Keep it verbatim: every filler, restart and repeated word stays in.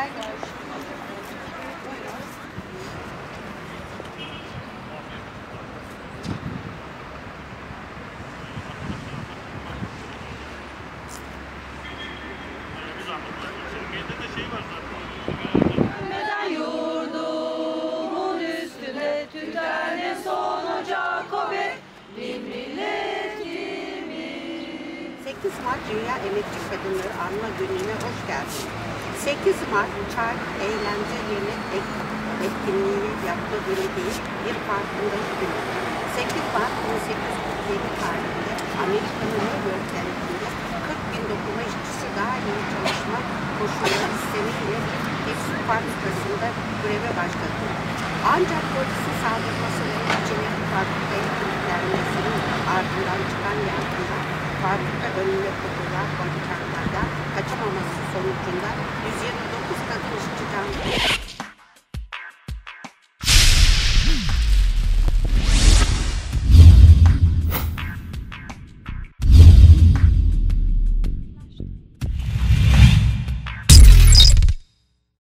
Neden yurdumun üstüne tütene son ocak o be bir milletimiz. sekiz Mart Dünya Emekçi Kadınları Anma Günü'ne hoş geldiniz. sekiz Mart çark eğlence yerine etkinliği yaptığı günü değil, bir farkındalık günü. sekiz Mart bin sekiz yüz kırk yedi tarihinde Amerika'nın New York kentinde kırk bin dokuma işçisi daha iyi çalışma koşulları istemiyle tekstil fabrikasında greve başladı. Ancak polisin saldırması ve içindeki fabrikaya kilitlenmesinin ardından çıkan yangından fabrika önüne konulan bıçaklardan kaçamaması sonucunda yüz yirmi dokuz kadın işçi can